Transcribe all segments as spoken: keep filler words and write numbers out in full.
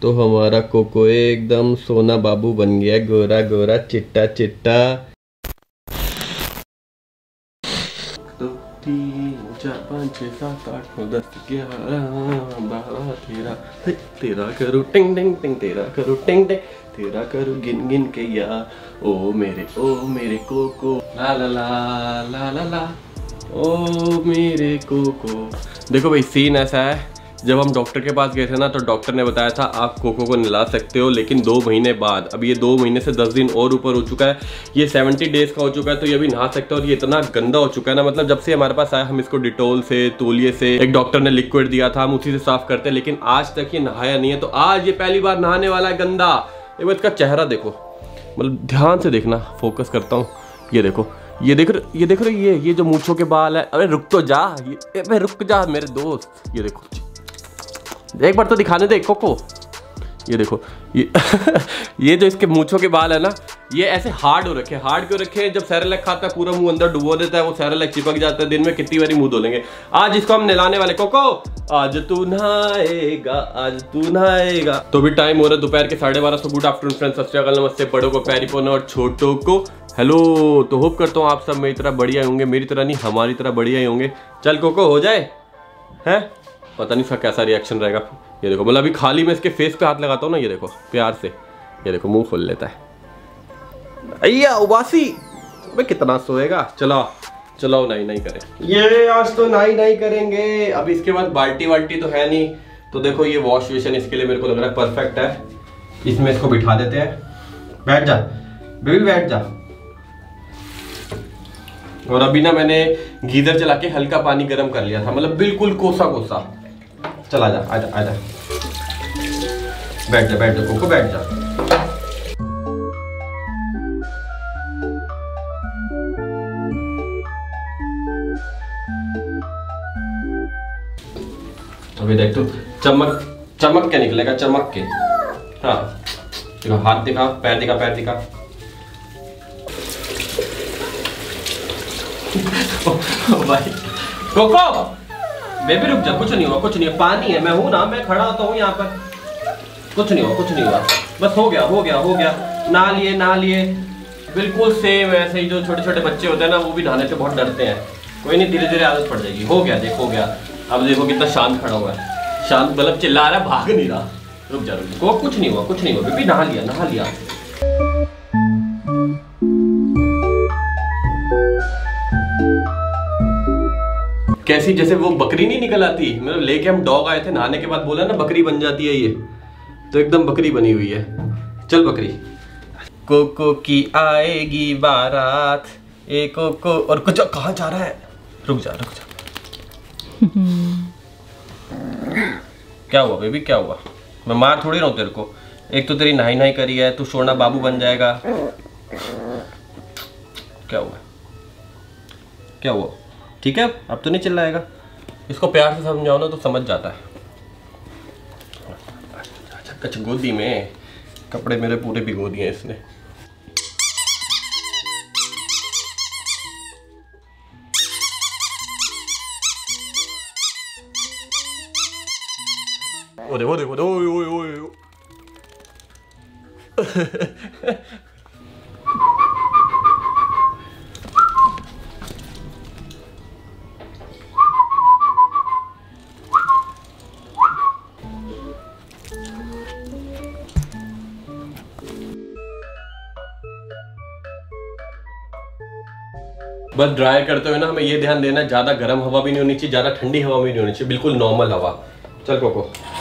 तो हमारा कोको एकदम सोना बाबू बन गया, गोरा गोरा चिट्टा चिट्टा। तो तीन चार पाँच छः सात आठ नौ दस ग्यारह बारह तेरह, तेरह करो टिंग टिंग टिंग, तेरह करो टिंग टिंग, तेरह करो गिन गिन के यार। ओ मेरे ओ मेरे कोको ला ला ला ला ला ला, ओ मेरे कोको। देखो भाई सीन ऐसा है, जब हम डॉक्टर के पास गए थे ना तो डॉक्टर ने बताया था आप कोको को नहला सकते हो, लेकिन दो महीने बाद। अब ये दो महीने से दस दिन और ऊपर हो चुका है, ये सेवेंटी डेज का हो चुका है, तो ये अभी नहा सकते हो। और ये इतना गंदा हो चुका है ना, मतलब जब से हमारे पास आया हम इसको डिटोल से, तौलिए से, एक डॉक्टर ने लिक्विड दिया था, हम उसी से साफ करते हैं, लेकिन आज तक ये नहाया नहीं है। तो आज ये पहली बार नहाने वाला है गंदा। एक बार इसका चेहरा देखो, मतलब ध्यान से देखना, फोकस करता हूँ। ये देखो, ये देख रहे ये देख रहे ये ये जो मूंछों के बाल है। अरे रुक तो जा, ये रुक जा मेरे दोस्त। ये देखो, एक बार तो दिखाने दे कोको। ये देखो ये ये जो इसके मूंछों के बाल है ना, ये ऐसे हार्ड हो रखे हैं। हार्ड क्यों रखे हैं? जब सेरेलैक खाता है पूरा मुंह अंदर डुबो देता है, वो सेरेलैक चिपक जाता है। दिन में कितनी बारी मुंह धो लेंगे। आज इसको हम नहलाने वाले। कोको आज तू नहाएगा, आज तू नहाएगा। तो भी टाइम हो रहा है दोपहर के साढ़े बारह। सौ गुड आफ्टरनून फ्रेंड्स, सत श्री अकाल, नमस्ते। बड़ों को प्यारी पोना और छोटों को हेलो। तो होप करता हूँ आप सब मेरी तरह बढ़िया होंगे, मेरी तरह नहीं हमारी तरह बढ़िया ही होंगे। चल कोको हो जाए, हैं पता नहीं इसका कैसा रिएक्शन रहेगा। ये देखो, मतलब अभी खाली मैं इसके फेस पे हाथ लगाता हूँ ना, ये देखो प्यार से, ये देखो मुंह खोल लेता है। अय्या उबासी, मैं कितना सोएगा। चलो चलो नहीं नहीं करें, ये आज तो नहीं नहीं करेंगे। अब इसके बाद बाल्टी वाल्टी तो है नहीं, तो देखो ये वॉश बेसिन इसके लिए मेरे को लग रहा है परफेक्ट है। इसमें इसको बिठा देते हैं। बैठ जा बेबी, बैठ जा। और अभी ना मैंने गीजर चला के हल्का पानी गर्म कर लिया था, मतलब बिल्कुल कोसा कोसा। चल आजा आजा आजा, बैठ जा बैठ जा कोको, बैठ जा। अभी देख तू, चमक चमक के निकलेगा, चमक के। हाँ देखो, हाथ दिखा, पैर दिखा, पैर दिखा। भाई कोको बेबी रुक जा, कुछ नहीं हुआ, कुछ नहीं हुआ, पानी है, मैं हूं ना, मैं खड़ा होता हूँ यहाँ पर। कुछ नहीं हुआ, कुछ नहीं हुआ, बस हो गया हो गया हो गया। नहा लिए नहा लिए, बिल्कुल सेम ऐसे ही। जो छोटे छोटे बच्चे होते हैं ना, वो भी नहाने से बहुत डरते हैं। कोई नहीं, धीरे धीरे आदत पड़ जाएगी। हो गया, देख हो गया। अब देखो कितना शांत खड़ा हुआ है, शांत, मतलब चिल्ला रहा है, भाग नहीं रहा। रुक जा रुक जा, कुछ नहीं हुआ कुछ नहीं हुआ बेबी, नहा लिया नहा लिया। कैसी जैसे वो बकरी नहीं निकल आती, मतलब लेके हम डॉग आए थे, नहाने के बाद बोला ना बकरी बन जाती है, ये तो एकदम बकरी बनी हुई है। चल बकरी, कोको की आएगी बारात, ए कोको। और कुछ कहाँ जा रहा है? रुक जा रुक जा। क्या हुआ बेबी, क्या हुआ? मैं मार थोड़ी रहा हूँ तेरे को। एक तो तेरी नहाई नहाई करी है, तू सोना बाबू बन जाएगा। क्या हुआ क्या हुआ? ठीक है, अब तो नहीं चिल्लाएगा। इसको प्यार से समझाओ ना तो समझ जाता है। अच्छा गोदी में, कपड़े मेरे पूरे भिगो दिए इसने। ओ देखो देखो देखो, ओए ओए ओए। बस ड्राई करते हुए ना हमें ये ध्यान देना, ज्यादा गर्म हवा भी नहीं होनी चाहिए, ज्यादा ठंडी हवा भी नहीं होनी चाहिए, बिल्कुल नॉर्मल हवा। चल कोको,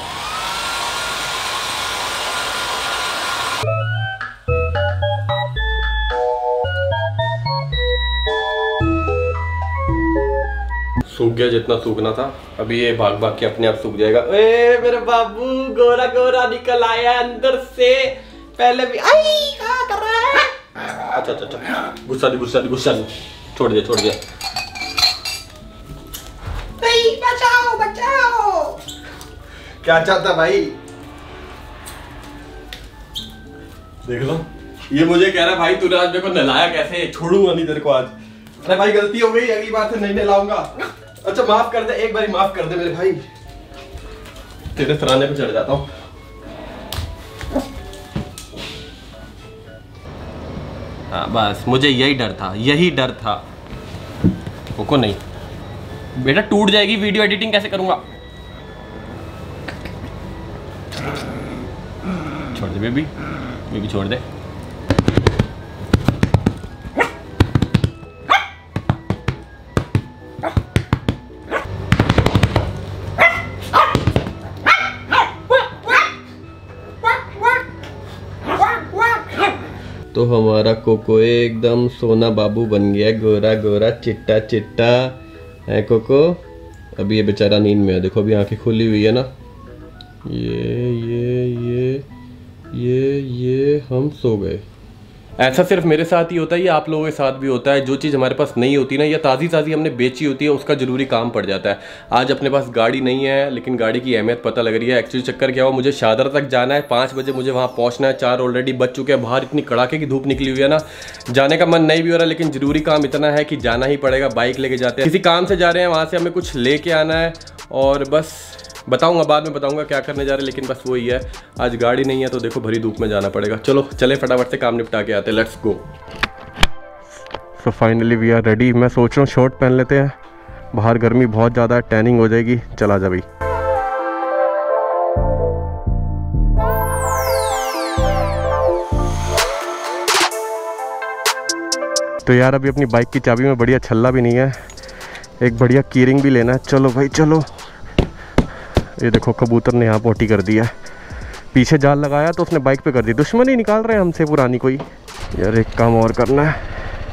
सूख गया जितना सूखना था। अभी ये भाग भाग के अपने आप सूख जाएगा। ए मेरे बाबू, गोरा गोरा निकल आया अंदर से। पहले भी आई क्या कर रहा है? अच्छा अच्छा अच्छा, गुस्सा नहीं गुस्सा नहीं गुस्सा नहीं, छोड़ दिया छोड़ दिया। नहीं, बचाओ बचाओ। क्या चाहता भाई? देख लो, ये मुझे कह रहा भाई तूने आज मेरे को नहलाया कैसे, छोड़ूंगा नहीं तेरे को आज। अरे भाई गलती हो गई, अगली बार से नहीं नहलाऊंगा। अच्छा माफ कर दे, एक बार माफ कर दे मेरे भाई, तेरे सराहने पे चढ़ जाता हूँ। हाँ बस मुझे यही डर था, यही डर था। कोको नहीं बेटा, टूट जाएगी वीडियो, एडिटिंग कैसे करूँगा। छोड़ दे बेबी, बेबी छोड़ दे। तो हमारा कोको एकदम सोना बाबू बन गया, गोरा गोरा चिट्टा चिट्टा है कोको। अभी ये बेचारा नींद में है, देखो अभी आंखें खुली हुई है ना। ये ये ये ये ये हम सो गए। ऐसा सिर्फ मेरे साथ ही होता है, ये आप लोगों के साथ भी होता है। जो चीज़ हमारे पास नहीं होती ना, या ताज़ी ताज़ी हमने बेची होती है, उसका ज़रूरी काम पड़ जाता है। आज अपने पास गाड़ी नहीं है, लेकिन गाड़ी की अहमियत पता लग रही है। एक्चुअली चक्कर क्या हुआ, मुझे शादरा तक जाना है, पाँच बजे मुझे वहाँ पहुँचना है, चार ऑलरेडी बज चुके हैं। बाहर इतनी कड़ाके की धूप निकली हुई है ना, जाने का मन नहीं भी हो रहा, लेकिन ज़रूरी काम इतना है कि जाना ही पड़ेगा। बाइक लेके जाते हैं, किसी काम से जा रहे हैं, वहाँ से हमें कुछ लेके आना है। और बस बताऊंगा, बाद में बताऊंगा क्या करने जा रहे हैं, लेकिन बस वही है, आज गाड़ी नहीं है तो देखो भरी धूप में जाना पड़ेगा। चलो चले फटाफट से काम निपटा के आते हैं, let's go. So finally we are ready. मैं सोच रहा हूँ शॉर्ट पहन लेते हैं, बाहर गर्मी बहुत ज़्यादा है, टैनिंग हो जाएगी। चला जा भाई। तो यार अभी अपनी बाइक की चाबी में बढ़िया छल्ला भी नहीं है, एक बढ़िया कीरिंग भी लेना है। चलो भाई चलो। ये देखो कबूतर ने यहाँ पोटी कर दिया, पीछे जाल लगाया तो उसने बाइक पे कर दी। दुश्मनी निकाल रहे हैं हमसे पुरानी कोई। यार एक काम और करना है,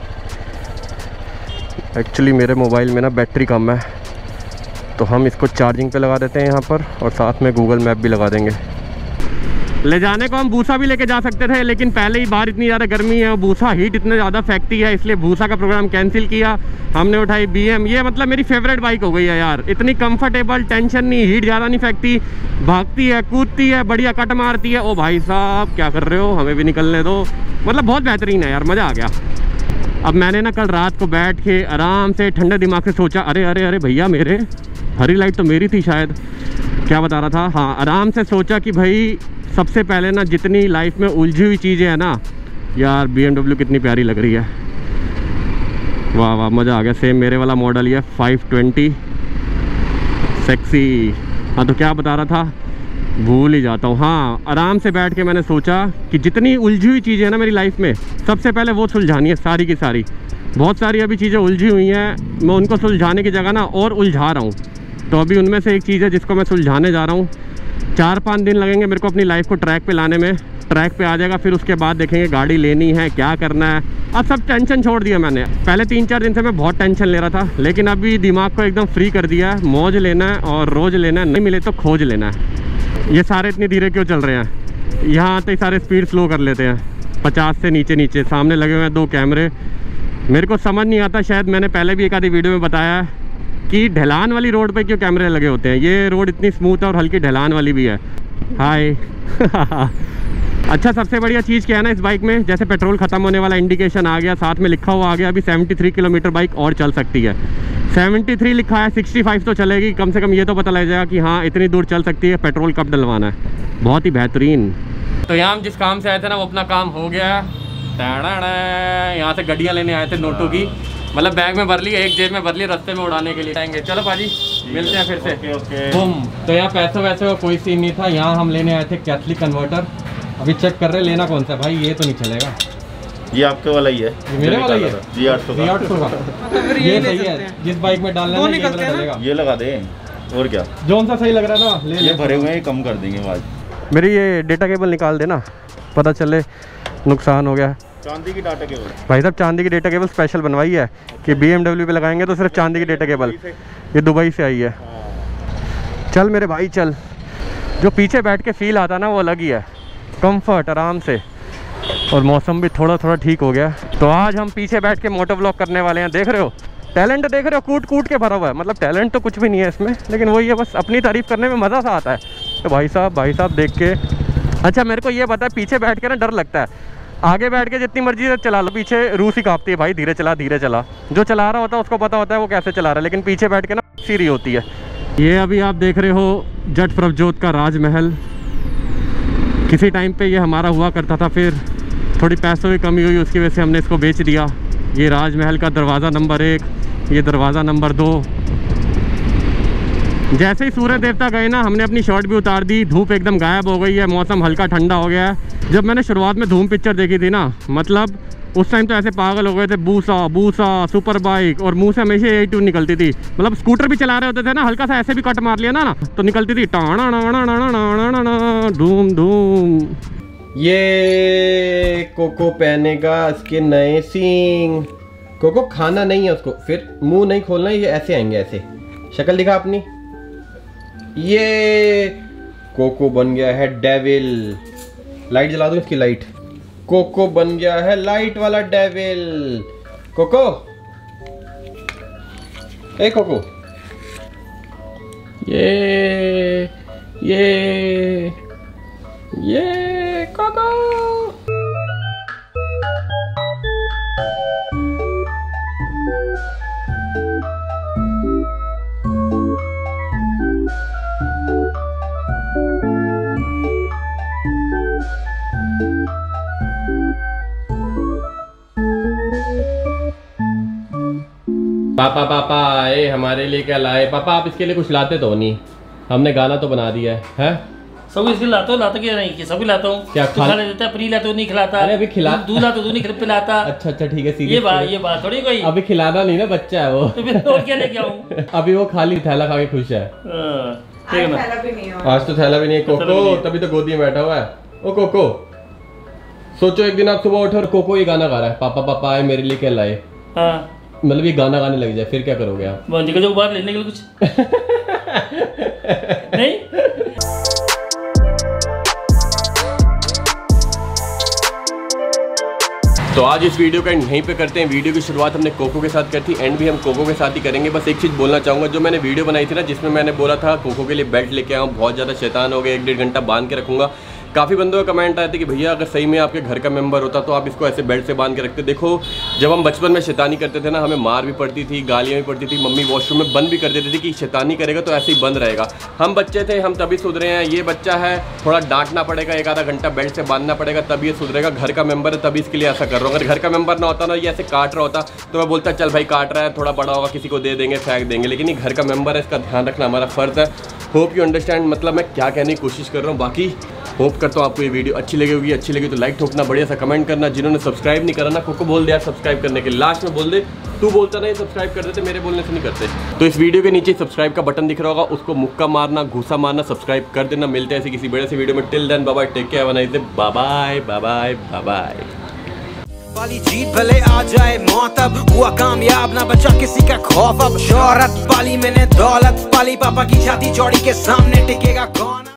एक्चुअली मेरे मोबाइल में ना बैटरी कम है, तो हम इसको चार्जिंग पे लगा देते हैं यहाँ पर, और साथ में गूगल मैप भी लगा देंगे। ले जाने को हम भूसा भी लेके जा सकते थे, लेकिन पहले ही बाहर इतनी ज़्यादा गर्मी है, भूसा हीट इतने ज़्यादा फेंकती है, इसलिए भूसा का प्रोग्राम कैंसिल किया। हमने उठाई बी एम। ये मतलब मेरी फेवरेट बाइक हो गई है यार, इतनी कंफर्टेबल, टेंशन नहीं, हीट ज़्यादा नहीं फेंकती, भागती है, कूदती है, बढ़िया कट मारती है। ओ भाई साहब क्या कर रहे हो, हमें भी निकलने दो। मतलब बहुत बेहतरीन है यार, मज़ा आ गया। अब मैंने ना कल रात को बैठ के आराम से ठंडे दिमाग से सोचा, अरे अरे अरे भैया मेरे हरी लाइट तो मेरी थी शायद, क्या बता रहा था, हाँ आराम से सोचा कि भाई सबसे पहले ना जितनी लाइफ में उलझी हुई चीज़ें हैं ना यार, बी एम डब्ल्यू कितनी प्यारी लग रही है, वाह वाह मज़ा आ गया। सेम मेरे वाला मॉडल ही है फाइव ट्वेंटी सेक्सी। हाँ तो क्या बता रहा था, भूल ही जाता हूँ। हाँ आराम से बैठ के मैंने सोचा कि जितनी उलझी हुई चीज़ें हैं ना मेरी लाइफ में, सबसे पहले वो सुलझानी है सारी की सारी। बहुत सारी अभी चीज़ें उलझी हुई हैं, मैं उनको सुलझाने की जगह ना और उलझा रहा हूँ। तो अभी उनमें से एक चीज़ है जिसको मैं सुलझाने जा रहा हूँ। चार पाँच दिन लगेंगे मेरे को अपनी लाइफ को ट्रैक पे लाने में, ट्रैक पे आ जाएगा, फिर उसके बाद देखेंगे गाड़ी लेनी है, क्या करना है। अब सब टेंशन छोड़ दिया मैंने। पहले तीन चार दिन से मैं बहुत टेंशन ले रहा था, लेकिन अभी दिमाग को एकदम फ्री कर दिया है। मौज लेना है और रोज़ लेना है, नहीं मिले तो खोज लेना है। ये सारे इतनी धीरे क्यों चल रहे हैं, यहाँ आते ही सारे स्पीड स्लो कर लेते हैं, पचास से नीचे नीचे। सामने लगे हुए हैं दो कैमरे, मेरे को समझ नहीं आता, शायद मैंने पहले भी एक आधी वीडियो में बताया है कि ढलान वाली रोड पे क्यों कैमरे लगे होते हैं। ये रोड इतनी स्मूथ है और हल्की ढलान वाली भी है। हाय अच्छा सबसे बढ़िया चीज़ क्या है ना इस बाइक में, जैसे पेट्रोल ख़त्म होने वाला इंडिकेशन आ गया, साथ में लिखा हुआ आ गया अभी तिहत्तर किलोमीटर बाइक और चल सकती है। तिहत्तर लिखा है, पैंसठ तो चलेगी, कम से कम ये तो पता लग जाएगा कि हाँ इतनी दूर चल सकती है, पेट्रोल कब डलवाना है। बहुत ही बेहतरीन। तो यहाँ हम जिस काम से आए थे ना वो अपना काम हो गया। यहाँ से गड्डियाँ लेने आए थे नोटों की, मतलब बैग में भर ली, एक जेब में भर ली, रास्ते में उड़ाने के लिए आएंगे। चलो पाजी मिलते हैं फिर से। Okay okay boom. तो यहाँ पैसे वैसे का कोई सीन नहीं था, यहाँ हम लेने आए थे कैथलिक कन्वर्टर। अभी चेक कर रहे लेना कौन सा भाई, ये तो नहीं चलेगा। ये आपके वाला ही है, ये मेरे वाला ही है, जी आठ सौ का। ये सही है, जिस बाइक में डालना है ये वाला चलेगा, ये लगा दे। और क्या जो सा सही लग रहा है ना ले, ये भरे हुए हैं, कम कर देंगे आज। मेरी ये डेटा केबल निकाल देना, पता चले नुकसान हो गया। चांदी की डाटा केबल भाई साहब, चांदी की डेटा केबल स्पेशल बनवाई है कि बी एम डब्ल्यू पे लगाएंगे तो सिर्फ चांदी की डेटा केबल। ये दुबई से आई है। चल मेरे भाई चल, जो पीछे बैठ के फील आता ना वो अलग ही है, कंफर्ट आराम से, और मौसम भी थोड़ा थोड़ा ठीक हो गया। तो आज हम पीछे बैठ के मोटो व्लॉग करने वाले हैं। देख रहे हो टैलेंट, देख रहे हो कूट कूट के भरा हुआ है। मतलब टैलेंट तो कुछ भी नहीं है इसमें, लेकिन वही है बस अपनी तारीफ करने में मज़ा सा आता है। तो भाई साहब भाई साहब देख के, अच्छा मेरे को ये पता है पीछे बैठ के ना डर लगता है, आगे बैठ के जितनी मर्जी चला लो, पीछे रूह ही कांपती है भाई, धीरे चला धीरे चला। जो चला रहा होता है उसको पता होता है वो कैसे चला रहा है, लेकिन पीछे बैठ के ना सीरी होती है। ये अभी आप देख रहे हो जट प्रभजोत का राजमहल, किसी टाइम पे ये हमारा हुआ करता था, फिर थोड़ी पैसों की कमी हुई, उसकी वजह से हमने इसको बेच दिया। ये राजमहल का दरवाज़ा नंबर एक, ये दरवाज़ा नंबर दो। जैसे ही सूर्य देवता गए ना, हमने अपनी शर्ट भी उतार दी, धूप एकदम गायब हो गई है, मौसम हल्का ठंडा हो गया है। जब मैंने शुरुआत में धूम पिक्चर देखी थी ना, मतलब उस टाइम तो ऐसे पागल हो गए थे, बूसा बूसा सुपर बाइक, और मुंह से हमेशा यही ट्यून निकलती थी। मतलब स्कूटर भी चला रहे होते थे ना, हल्का सा ऐसे भी कट मार लिया ना ना तो निकलती थी टाणा ना ना धूम धूम। ये कोको पहनेगा इसके नए सींग। कोको खाना नहीं है उसको, फिर मुंह नहीं खोलना, ये ऐसे आएंगे, ऐसे शक्ल दिखा अपनी। ये कोको बन गया है डेविल। लाइट जला दो इसकी, लाइट। कोको बन गया है लाइट वाला डेविल। कोको, ए कोको, ये ये ये कोको। पापा पापा ए हमारे लिए क्या लाए? पापा आप इसके लिए कुछ लाते तो नहीं, हमने गाना तो बना दिया है, है? सब इसके लाता हूँ, लाता क्या नहीं कि सभी लाता हूँ। क्या खा लेता है, पनीर लाता हूँ, नहीं खिलाता। अरे अभी खिला, दूध लाता हूँ, नहीं पिलाता। अच्छा अच्छा ठीक है, ये बात ये बात थोड़ी कोई। अभी खिलाना नहीं ना, बच्चा है वो। तो फिर और क्या लेके आऊँ? अभी वो खाली थैला खा के खुश है। आज तो थैला भी नहीं। कोको तभी तो गोदी में बैठा हुआ है। ओ कोको, सोचो एक दिन आप सुबह उठे और कोको ये गाना गा रहा है, पापा पापा आए मेरे लिए क्या लाए। हाँ मतलब ये गाना गाने लग जाए, फिर क्या करोगे आप? निकल जाओ बाहर लेने के लिए कुछ। नहीं तो आज इस वीडियो का एंड यहीं पे करते हैं। वीडियो की शुरुआत हमने कोको के साथ की थी, एंड भी हम कोको के साथ ही करेंगे। बस एक चीज़ बोलना चाहूँगा, जो मैंने वीडियो बनाई थी ना, जिसमें मैंने बोला था कोको के लिए बेल्ट लेके आऊँ, बहुत ज़्यादा शैतान हो गए, एक डेढ़ घंटा बांध के रखूँगा। काफ़ी बंदों का कमेंट आए थे कि भैया अगर सही में आपके घर का मेंबर होता तो आप इसको ऐसे बेल्ट से बांध के रखते। देखो जब हम बचपन में शैतानी करते थे ना, हमें मार भी पड़ती थी, गालियाँ भी पड़ती थी, मम्मी वॉशरूम में बंद भी कर देती थी कि शैतानी करेगा तो ऐसे ही बंद रहेगा। हम बच्चे थे, हम तभी सुधरे हैं। ये बच्चा है, थोड़ा डांटना पड़ेगा, एक आधा घंटा बेल्ट से बांधना पड़ेगा, तभी ये सुधरेगा। घर का मेंबर है तभी इसके लिए ऐसा कर रहा हूँ। अगर घर का मेंबर ना होता ना, ये ऐसे काट रहा होता तो मैं बोलता चल भाई काट रहा है, थोड़ा बड़ा होगा किसी को दे देंगे, फेंक देंगे। लेकिन ये घर का मेंबर है, इसका ध्यान रखना हमारा फ़र्ज़ है। होप यू अंडरस्टैंड मतलब मैं क्या कहने की कोशिश कर रहा हूँ। बाकी होप करता हूँ आपको ये वीडियो अच्छी लगी होगी। अच्छी लगी तो लाइक ठोकना, बढ़िया सा कमेंट करना। जिन्होंने सब्सक्राइब नहीं करा ना, कोको बोल दिया सब्सक्राइब करने के, लास्ट में बोल दे तू बोलता नहीं सब्सक्राइब कर देते, मेरे बोलने से नहीं करते। तो इस वीडियो के नीचे सब्सक्राइब का बटन दिख रहा होगा, उसको मुक्का मारना, घूसा मारना, सब्सक्राइब कर देना। मिलते हैं ऐसे किसी बड़े से वीडियो में। Till then bye bye, take care, bye bye bye bye bye. वाली जीत भले आ जाए मौत, अब हुआ कामयाब ना बचा किसी का खौफ। अब शोहरत पाली मैंने, दौलत पाली, पापा की छाती चौड़ी के सामने टिकेगा कौन।